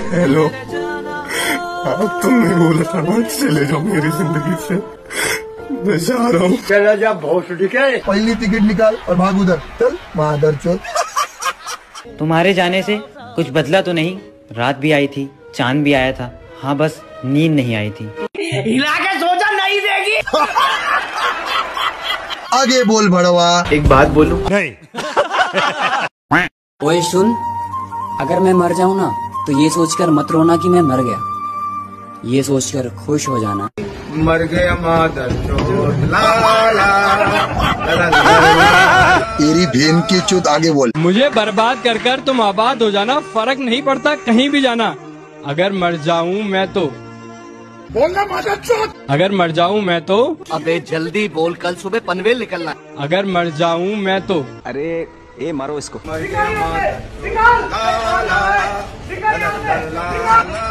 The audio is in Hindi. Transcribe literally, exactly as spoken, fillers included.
हेलो, अब तुमने बोला था ना चले जाओ मेरी जिंदगी से, मैं जा रहा हूँ। चला जा भोसड़ी के। पहली टिकट निकाल और भाग उधर, चल मादर चोद। तुम्हारे जाने से कुछ बदला तो नहीं, रात भी आई थी, चांद भी आया था, हाँ बस नींद नहीं आई थी। हिला के सोचा नहीं देगी। आगे बोल बड़वा। एक बात बोलूं? नहीं। ओए सुन, अगर मैं मर जाऊं ना तो ये सोचकर मत रोना कि मैं मर गया, ये सोचकर खुश हो जाना। मर गया मादर चोद ला ला ला ला। तेरी बहन की चुत, आगे बोल। मुझे बर्बाद कर कर तुम आबाद हो जाना, फर्क नहीं पड़ता कहीं भी जाना। अगर मर जाऊं मैं तो बोलना मादर चोद। अगर मर जाऊं मैं तो अबे जल्दी बोल, कल सुबह पनवेल निकलना। अगर मर जाऊं मैं तो अरे ए मारो इसको। निकाल, निकाल, निकाल, निकाल, निकाल, निकाल, निकाल,